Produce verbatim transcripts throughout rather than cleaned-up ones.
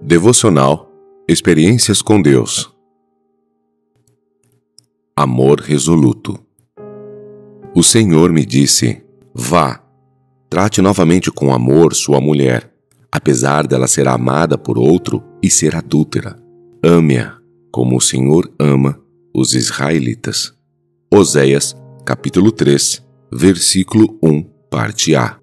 Devocional Experiências com Deus. Amor resoluto. O Senhor me disse: vá, trate novamente com amor sua mulher, apesar dela ser amada por outro e ser adúltera. Ame-a, como o Senhor ama os israelitas. Oséias, capítulo três, versículo um, parte A.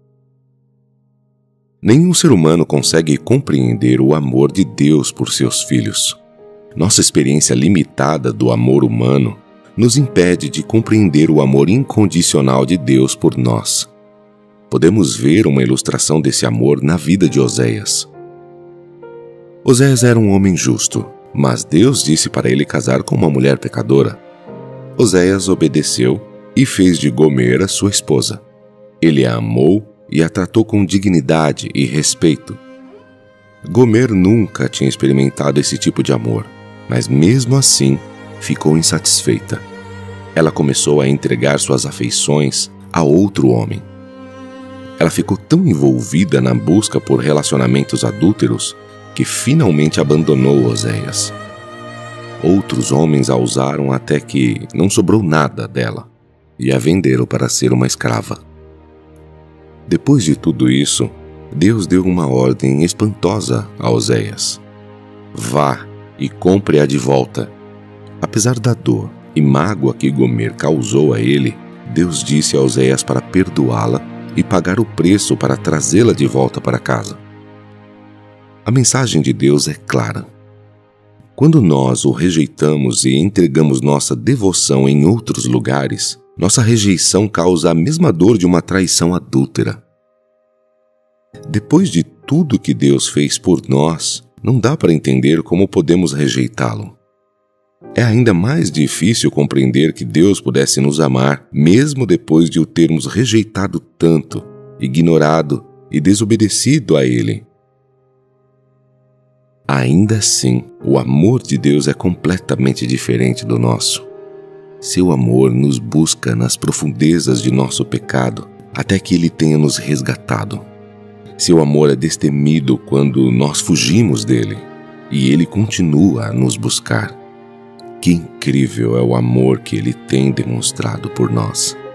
Nenhum ser humano consegue compreender o amor de Deus por seus filhos. Nossa experiência limitada do amor humano nos impede de compreender o amor incondicional de Deus por nós. Podemos ver uma ilustração desse amor na vida de Oséias. Oséias era um homem justo, mas Deus disse para ele casar com uma mulher pecadora. Oséias obedeceu e fez de Gomer a sua esposa. Ele a amou e a tratou com dignidade e respeito. Gomer nunca tinha experimentado esse tipo de amor, mas mesmo assim ficou insatisfeita. Ela começou a entregar suas afeições a outro homem. Ela ficou tão envolvida na busca por relacionamentos adúlteros que finalmente abandonou Oséias. Outros homens a usaram até que não sobrou nada dela e a venderam para ser uma escrava. Depois de tudo isso, Deus deu uma ordem espantosa a Oséias: vá e compre-a de volta. Apesar da dor e mágoa que Gomer causou a ele, Deus disse a Oséias para perdoá-la e pagar o preço para trazê-la de volta para casa. A mensagem de Deus é clara. Quando nós o rejeitamos e entregamos nossa devoção em outros lugares, nossa rejeição causa a mesma dor de uma traição adúltera. Depois de tudo que Deus fez por nós, não dá para entender como podemos rejeitá-lo. É ainda mais difícil compreender que Deus pudesse nos amar, mesmo depois de o termos rejeitado tanto, ignorado e desobedecido a Ele. Ainda assim, o amor de Deus é completamente diferente do nosso. Seu amor nos busca nas profundezas de nosso pecado, até que Ele tenha nos resgatado. Seu amor é destemido quando nós fugimos dele, e Ele continua a nos buscar. Que incrível é o amor que Ele tem demonstrado por nós.